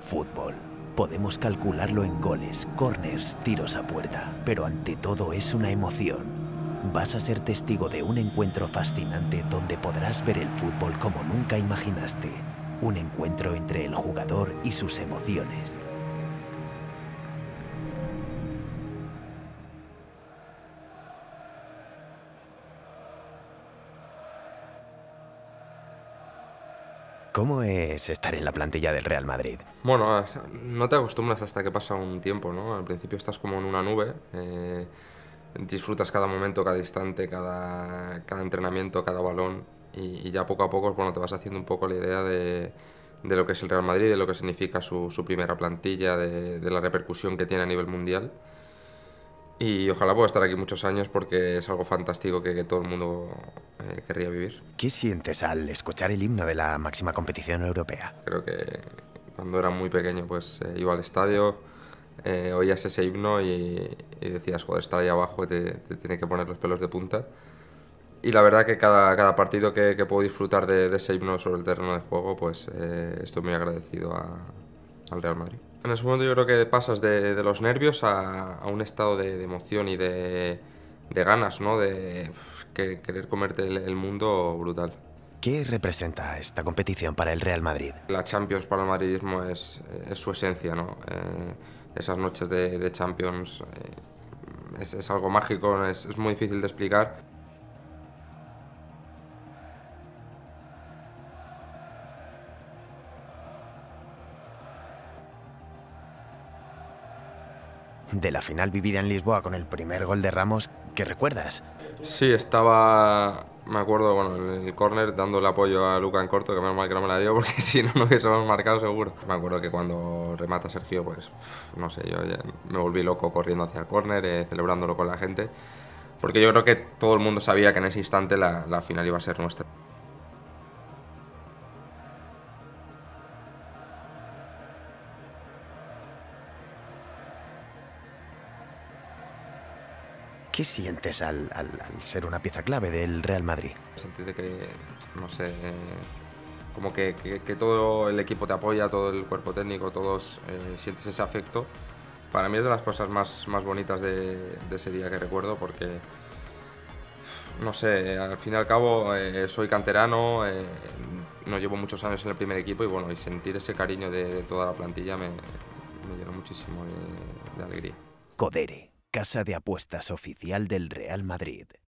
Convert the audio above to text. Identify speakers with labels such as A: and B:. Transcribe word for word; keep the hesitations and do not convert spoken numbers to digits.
A: Fútbol. Podemos calcularlo en goles, corners, tiros a puerta, pero ante todo es una emoción. Vas a ser testigo de un encuentro fascinante donde podrás ver el fútbol como nunca imaginaste. Un encuentro entre el jugador y sus emociones. ¿Cómo es estar en la plantilla del Real Madrid?
B: Bueno, no te acostumbras hasta que pasa un tiempo, ¿no? Al principio estás como en una nube, eh, disfrutas cada momento, cada instante, cada, cada entrenamiento, cada balón y, y ya poco a poco, bueno, te vas haciendo un poco la idea de, de lo que es el Real Madrid, de lo que significa su, su primera plantilla, de, de la repercusión que tiene a nivel mundial. Y ojalá pueda estar aquí muchos años porque es algo fantástico que, que todo el mundo eh, querría vivir.
A: ¿Qué sientes al escuchar el himno de la máxima competición europea?
B: Creo que cuando era muy pequeño pues eh, iba al estadio, eh, oías ese himno y, y decías, joder, estar ahí abajo te, te tiene que poner los pelos de punta. Y la verdad que cada, cada partido que, que puedo disfrutar de, de ese himno sobre el terreno de juego, pues eh, estoy muy agradecido a, al Real Madrid. En ese momento yo creo que pasas de, de los nervios a, a un estado de, de emoción y de, de ganas, ¿no? De uf, que, querer comerte el, el mundo brutal.
A: ¿Qué representa esta competición para el Real Madrid?
B: La Champions para el madridismo es, es su esencia, ¿no? Eh, esas noches de, de Champions eh, es, es algo mágico, es, es muy difícil de explicar.
A: De la final vivida en Lisboa con el primer gol de Ramos, ¿qué recuerdas?
B: Sí, estaba, me acuerdo, bueno, en el córner dándole apoyo a Luka en corto, que menos mal que no me la dio, porque si no, no hubiésemos marcado seguro. Me acuerdo que cuando remata Sergio, pues, no sé, yo ya me volví loco corriendo hacia el córner, eh, celebrándolo con la gente, porque yo creo que todo el mundo sabía que en ese instante la, la final iba a ser nuestra.
A: ¿Qué sientes al, al, al ser una pieza clave del Real Madrid?
B: Sentir de que, no sé, eh, como que, que, que todo el equipo te apoya, todo el cuerpo técnico, todos eh, sientes ese afecto. Para mí es de las cosas más, más bonitas de, de ese día que recuerdo porque, no sé, al fin y al cabo eh, soy canterano, eh, no llevo muchos años en el primer equipo y bueno, y sentir ese cariño de, de toda la plantilla me, me llenó muchísimo de, de alegría.
A: Codere, casa de apuestas oficial del Real Madrid.